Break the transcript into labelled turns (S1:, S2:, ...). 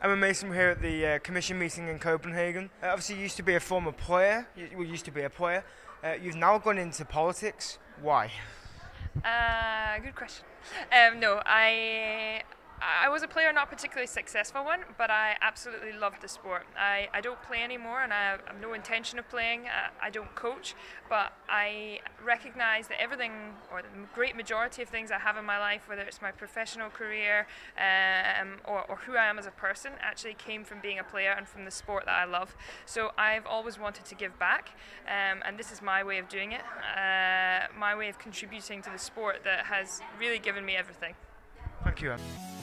S1: Emma Mason here at the Commission meeting in Copenhagen. Obviously, you used to be a former player. You used to be a player. You've now gone into politics. Why?
S2: Good question. No, I was a player, not a particularly successful one, but I absolutely loved the sport. I don't play anymore, and I have no intention of playing. I don't coach, but I recognise that everything, or the great majority of things I have in my life, whether it's my professional career or who I am as a person, actually came from being a player and from the sport that I love. So I've always wanted to give back, and this is my way of doing it, my way of contributing to the sport that has really given me everything.
S1: Thank you, Em.